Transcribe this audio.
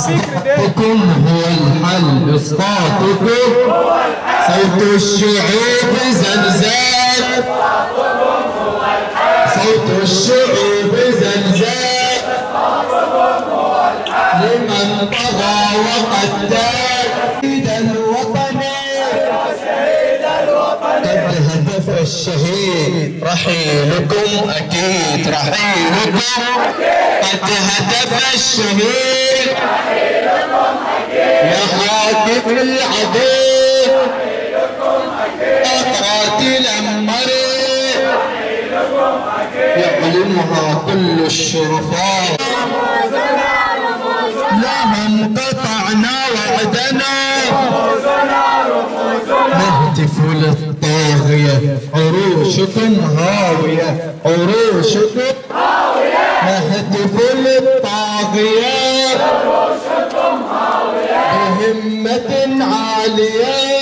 إسقاطكم هو الحل، إسقاطكم هو الحل. صوت الشعوب زلزال، إسقاطكم هو الحل. صوت الشعوب زلزال، إسقاطكم هو الحل. لمن طغى وقتال شهيد الوطني، قد هتف الشهيد رحيلكم أكيد، رحيلكم قد هتف الشهيد رحيلكم أكيد. يا حاكم العدو رحيلكم أكيد، قاتل مريض رحيلكم أكيد. يعلنها كل الشرفاء، لهم قطعنا وعدنا، نهتف للطاغية عروشكم هاوية، عروشكم هاوية. نهتف للطاغية عروشكم هاوية، بهمة عالية